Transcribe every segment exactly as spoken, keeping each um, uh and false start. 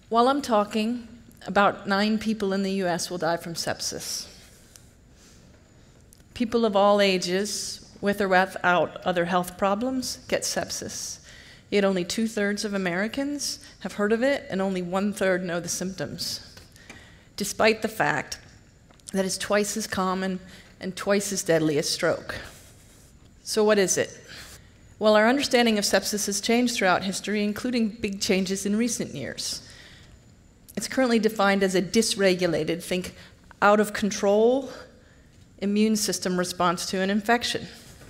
While I'm talking, about nine people in the U S will die from sepsis. People of all ages, with or without other health problems, get sepsis. Yet only two-thirds of Americans have heard of it, and only one-third know the symptoms, despite the fact that it's twice as common and twice as deadly as stroke. So what is it? Well, our understanding of sepsis has changed throughout history, including big changes in recent years. It's currently defined as a dysregulated, think out of control, immune system response to an infection.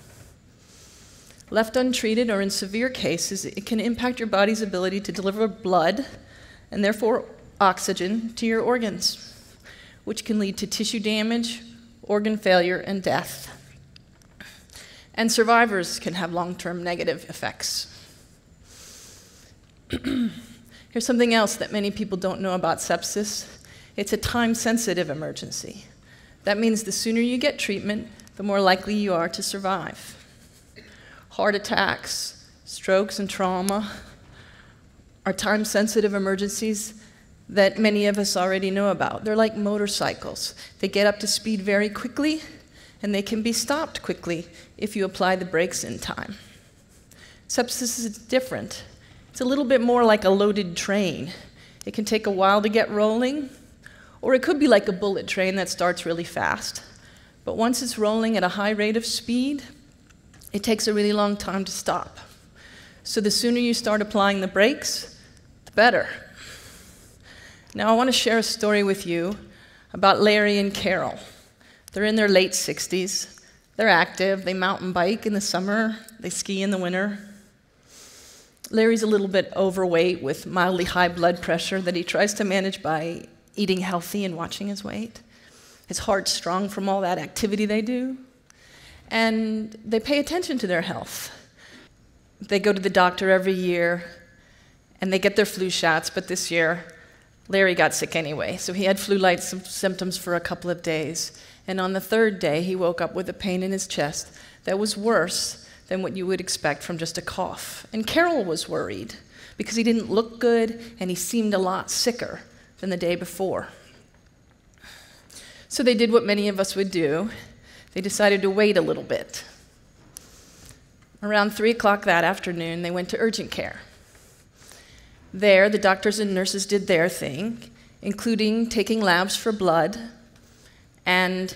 Left untreated, or in severe cases, it can impact your body's ability to deliver blood, and therefore oxygen, to your organs, which can lead to tissue damage, organ failure, and death. And survivors can have long-term negative effects. Here's something else that many people don't know about sepsis. It's a time-sensitive emergency. That means the sooner you get treatment, the more likely you are to survive. Heart attacks, strokes, and trauma are time-sensitive emergencies that many of us already know about. They're like motorcycles. They get up to speed very quickly, and they can be stopped quickly if you apply the brakes in time. Sepsis is different. It's a little bit more like a loaded train. It can take a while to get rolling, or it could be like a bullet train that starts really fast. But once it's rolling at a high rate of speed, it takes a really long time to stop. So the sooner you start applying the brakes, the better. Now I want to share a story with you about Larry and Carol. They're in their late sixties. They're active. They mountain bike in the summer. They ski in the winter. Larry's a little bit overweight with mildly high blood pressure that he tries to manage by eating healthy and watching his weight. His heart's strong from all that activity they do. And they pay attention to their health. They go to the doctor every year, and they get their flu shots, but this year, Larry got sick anyway, so he had flu-like symptoms for a couple of days. And on the third day, he woke up with a pain in his chest that was worse than what you would expect from just a cough. And Carol was worried because he didn't look good and he seemed a lot sicker than the day before. So they did what many of us would do. They decided to wait a little bit. Around three o'clock that afternoon, they went to urgent care. There, the doctors and nurses did their thing, including taking labs for blood and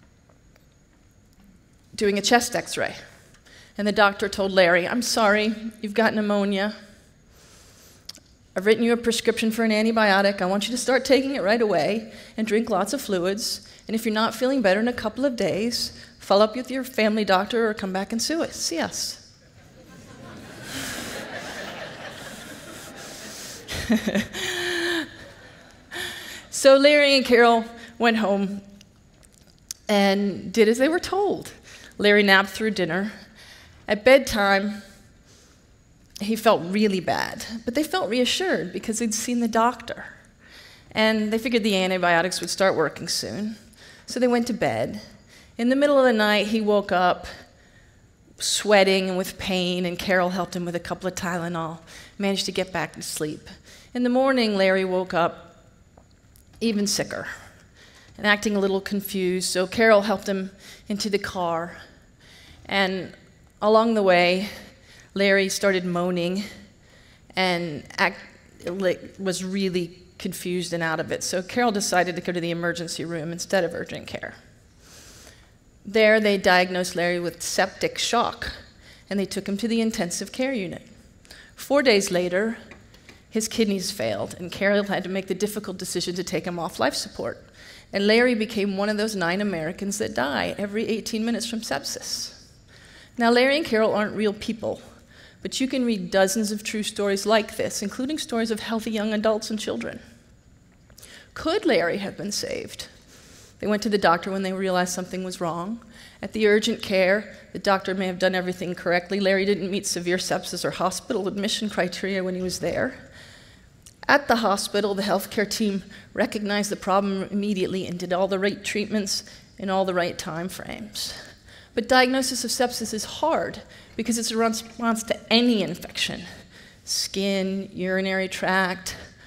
doing a chest x-ray. And the doctor told Larry, "I'm sorry, you've got pneumonia. I've written you a prescription for an antibiotic. I want you to start taking it right away and drink lots of fluids. And if you're not feeling better in a couple of days, follow up with your family doctor or come back and sue us, see us." So Larry and Carol went home and did as they were told. Larry napped through dinner. At bedtime, he felt really bad, but they felt reassured because they'd seen the doctor. And they figured the antibiotics would start working soon. So they went to bed. In the middle of the night, he woke up sweating and with pain, and Carol helped him with a couple of Tylenol, managed to get back to sleep. In the morning, Larry woke up even sicker and acting a little confused, so Carol helped him into the car. And along the way, Larry started moaning and act, was really confused and out of it. So Carol decided to go to the emergency room instead of urgent care. There, they diagnosed Larry with septic shock, and they took him to the intensive care unit. Four days later, his kidneys failed, and Carol had to make the difficult decision to take him off life support. And Larry became one of those nine Americans that die every eighteen minutes from sepsis. Now, Larry and Carol aren't real people, but you can read dozens of true stories like this, including stories of healthy young adults and children. Could Larry have been saved? They went to the doctor when they realized something was wrong. At the urgent care, the doctor may have done everything correctly. Larry didn't meet severe sepsis or hospital admission criteria when he was there. At the hospital, the healthcare team recognized the problem immediately and did all the right treatments in all the right time frames. But diagnosis of sepsis is hard because it's a response to any infection: skin, urinary tract,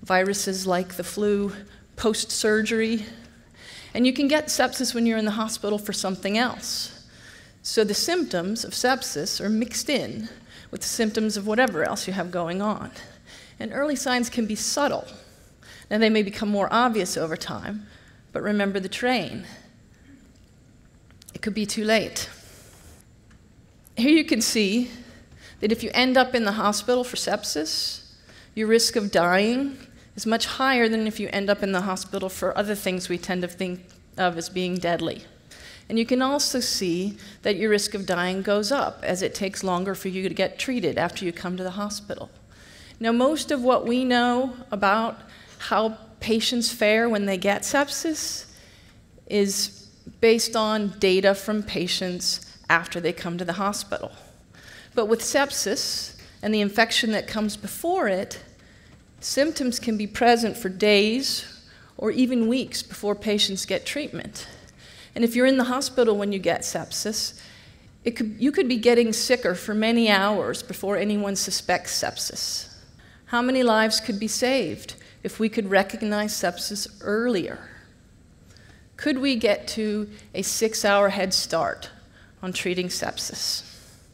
viruses like the flu post-surgery. And you can get sepsis when you're in the hospital for something else. So the symptoms of sepsis are mixed in with the symptoms of whatever else you have going on. And early signs can be subtle. Now, they may become more obvious over time, but remember the train. It could be too late. Here you can see that if you end up in the hospital for sepsis, your risk of dying is much higher than if you end up in the hospital for other things we tend to think of as being deadly. And you can also see that your risk of dying goes up as it takes longer for you to get treated after you come to the hospital. Now, most of what we know about how patients fare when they get sepsis is based on data from patients after they come to the hospital. But with sepsis and the infection that comes before it, symptoms can be present for days or even weeks before patients get treatment. And if you're in the hospital when you get sepsis, it could, you could be getting sicker for many hours before anyone suspects sepsis. How many lives could be saved if we could recognize sepsis earlier? Could we get to a six-hour head start on treating sepsis?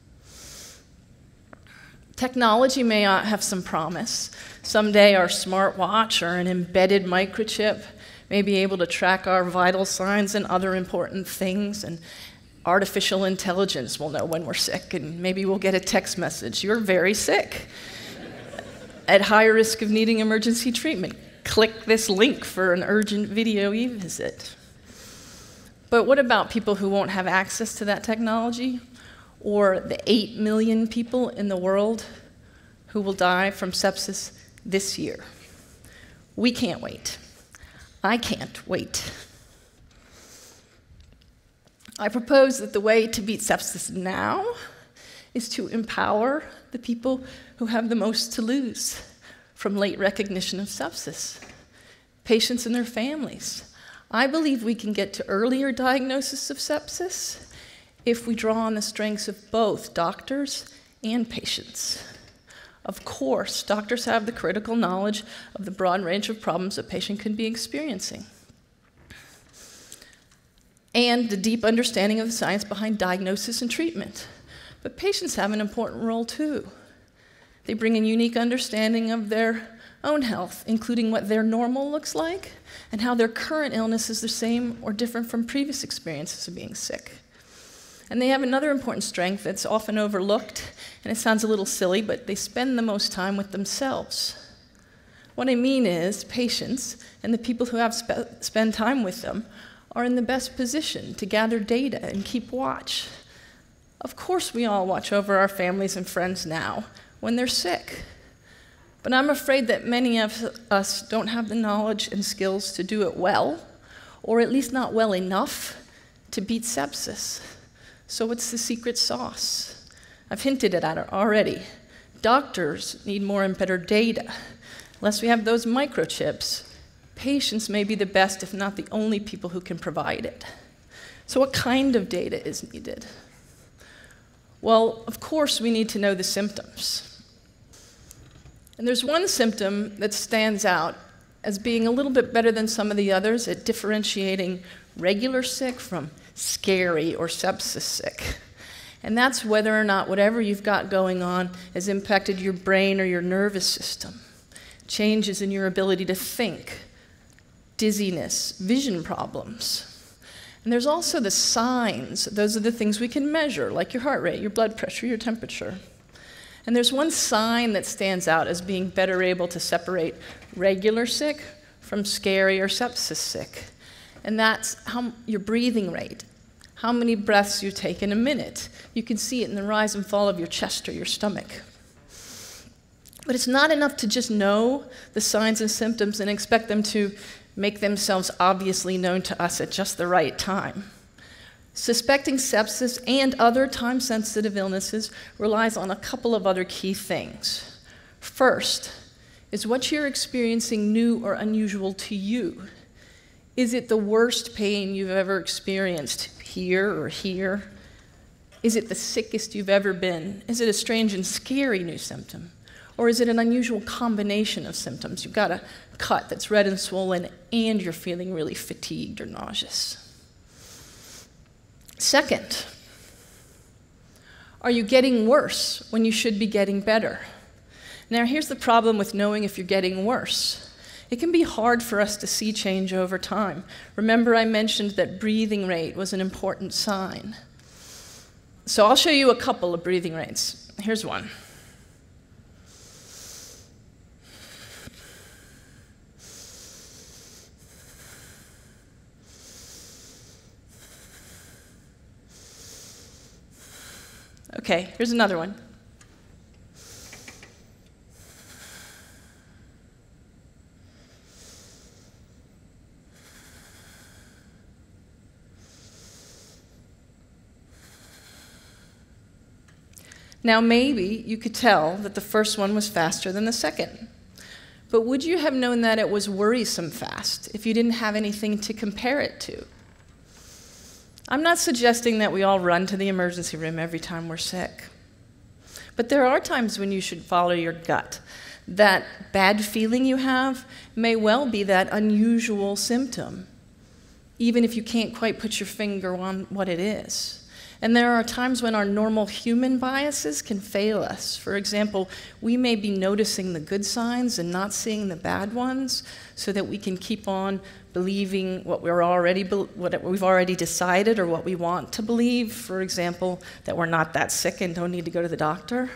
Technology may have some promise. Someday our smartwatch or an embedded microchip may be able to track our vital signs and other important things, and artificial intelligence will know when we're sick, and maybe we'll get a text message, "You're very sick," at high risk of needing emergency treatment. Click this link for an urgent video e-visit. But what about people who won't have access to that technology, or the eight million people in the world who will die from sepsis this year? We can't wait. I can't wait. I propose that the way to beat sepsis now is to empower the people who have the most to lose from late recognition of sepsis, patients and their families. I believe we can get to earlier diagnosis of sepsis if we draw on the strengths of both doctors and patients. Of course, doctors have the critical knowledge of the broad range of problems a patient can be experiencing, and the deep understanding of the science behind diagnosis and treatment. But patients have an important role too. They bring a unique understanding of their own health, including what their normal looks like and how their current illness is the same or different from previous experiences of being sick. And they have another important strength that's often overlooked, and it sounds a little silly, but they spend the most time with themselves. What I mean is, patients and the people who have spe- spend time with them are in the best position to gather data and keep watch. Of course, we all watch over our families and friends now when they're sick. But I'm afraid that many of us don't have the knowledge and skills to do it well, or at least not well enough to beat sepsis. So what's the secret sauce? I've hinted at it already. Doctors need more and better data. Unless we have those microchips, patients may be the best, if not the only people who can provide it. So what kind of data is needed? Well, of course, we need to know the symptoms. And there's one symptom that stands out as being a little bit better than some of the others at differentiating regular sick from scary or sepsis sick. And that's whether or not whatever you've got going on has impacted your brain or your nervous system. Changes in your ability to think, dizziness, vision problems. And there's also the signs. Those are the things we can measure, like your heart rate, your blood pressure, your temperature. And there's one sign that stands out as being better able to separate regular sick from scary or sepsis sick. And that's how, your breathing rate, how many breaths you take in a minute. You can see it in the rise and fall of your chest or your stomach. But it's not enough to just know the signs and symptoms and expect them to make themselves obviously known to us at just the right time. Suspecting sepsis and other time-sensitive illnesses relies on a couple of other key things. First, is what you're experiencing new or unusual to you? Is it the worst pain you've ever experienced here or here? Is it the sickest you've ever been? Is it a strange and scary new symptom? Or is it an unusual combination of symptoms? You've got a cut that's red and swollen, and you're feeling really fatigued or nauseous. Second, are you getting worse when you should be getting better? Now, here's the problem with knowing if you're getting worse. It can be hard for us to see change over time. Remember, I mentioned that breathing rate was an important sign. So I'll show you a couple of breathing rates. Here's one. Okay, here's another one. Now, maybe you could tell that the first one was faster than the second. But would you have known that it was worrisome fast if you didn't have anything to compare it to? I'm not suggesting that we all run to the emergency room every time we're sick. But there are times when you should follow your gut. That bad feeling you have may well be that unusual symptom, even if you can't quite put your finger on what it is. And there are times when our normal human biases can fail us. For example, we may be noticing the good signs and not seeing the bad ones so that we can keep on believing what we're already, what we've already decided or what we want to believe. For example, that we're not that sick and don't need to go to the doctor.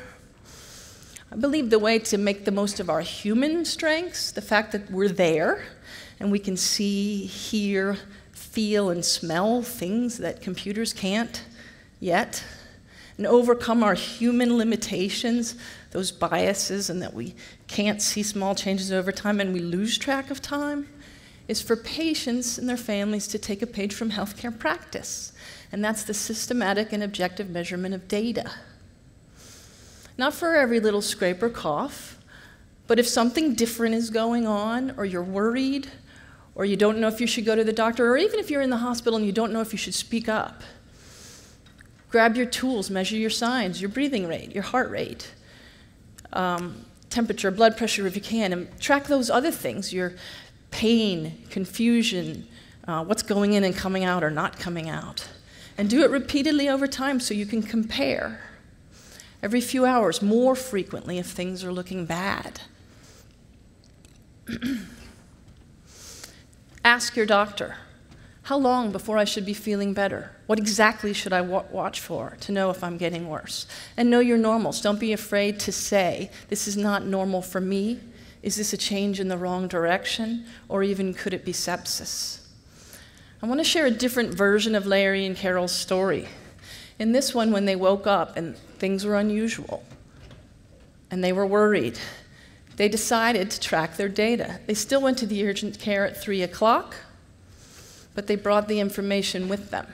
I believe the way to make the most of our human strengths, the fact that we're there and we can see, hear, feel, and smell things that computers can't yet, and overcome our human limitations, those biases, and that we can't see small changes over time and we lose track of time, is for patients and their families to take a page from healthcare practice. And that's the systematic and objective measurement of data. Not for every little scrape or cough, but if something different is going on, or you're worried, or you don't know if you should go to the doctor, or even if you're in the hospital and you don't know if you should speak up, grab your tools, measure your signs, your breathing rate, your heart rate, um, temperature, blood pressure if you can, and track those other things, your pain, confusion, uh, what's going in and coming out or not coming out. And do it repeatedly over time so you can compare. Every few hours, more frequently if things are looking bad. Ask your doctor, how long before I should be feeling better? What exactly should I wa- watch for to know if I'm getting worse? And know your normals. Don't be afraid to say, this is not normal for me. Is this a change in the wrong direction? Or even could it be sepsis? I want to share a different version of Larry and Carol's story. In this one, when they woke up and things were unusual, and they were worried, they decided to track their data. They still went to the urgent care at three o'clock, but they brought the information with them.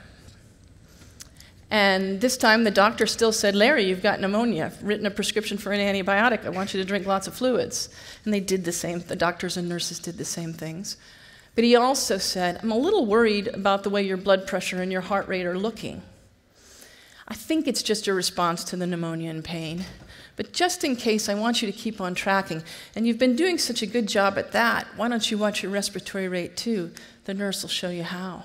And this time the doctor still said, Larry, you've got pneumonia. I've written a prescription for an antibiotic. I want you to drink lots of fluids. And they did the same. The doctors and nurses did the same things. But he also said, I'm a little worried about the way your blood pressure and your heart rate are looking. I think it's just a response to the pneumonia and pain. But just in case, I want you to keep on tracking. And you've been doing such a good job at that. Why don't you watch your respiratory rate too? The nurse will show you how.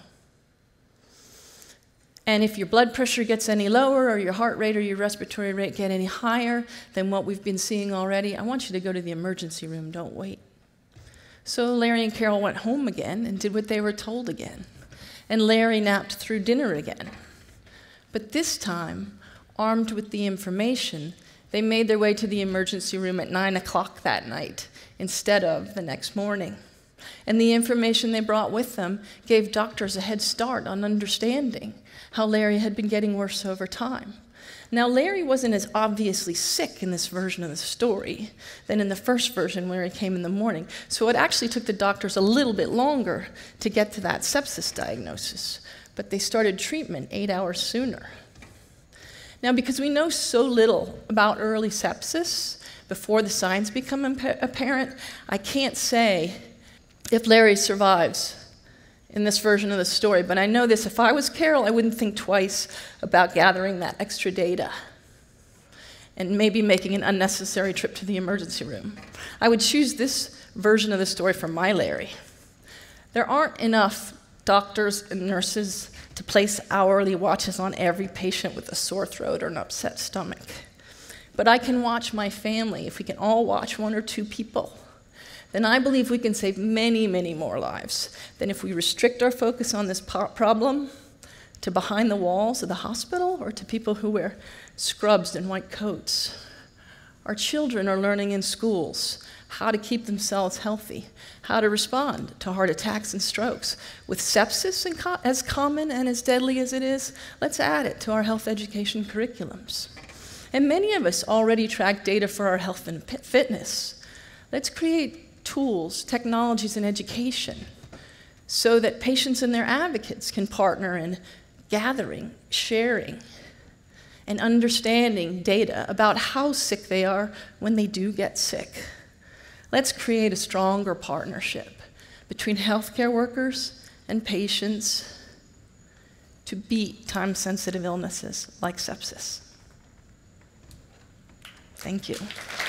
And if your blood pressure gets any lower or your heart rate or your respiratory rate get any higher than what we've been seeing already, I want you to go to the emergency room. Don't wait. So Larry and Carol went home again and did what they were told again. And Larry napped through dinner again. But this time, armed with the information, they made their way to the emergency room at nine o'clock that night instead of the next morning. And the information they brought with them gave doctors a head start on understanding how Larry had been getting worse over time. Now, Larry wasn't as obviously sick in this version of the story than in the first version where he came in the morning. So it actually took the doctors a little bit longer to get to that sepsis diagnosis. But they started treatment eight hours sooner. Now, because we know so little about early sepsis before the signs become apparent, I can't say if Larry survives in this version of the story, but I know this, if I was Carol, I wouldn't think twice about gathering that extra data. and maybe making an unnecessary trip to the emergency room. I would choose this version of the story from my Larry. There aren't enough doctors and nurses to place hourly watches on every patient with a sore throat or an upset stomach. But I can watch my family. If we can all watch one or two people, then I believe we can save many, many more lives than if we restrict our focus on this problem to behind the walls of the hospital or to people who wear scrubs and white coats. Our children are learning in schools how to keep themselves healthy, how to respond to heart attacks and strokes. With sepsis as common and as deadly as it is, let's add it to our health education curriculums. And many of us already track data for our health and fitness. Let's create tools, technologies, and education so that patients and their advocates can partner in gathering, sharing, and understanding data about how sick they are when they do get sick. Let's create a stronger partnership between healthcare workers and patients to beat time-sensitive illnesses like sepsis. Thank you.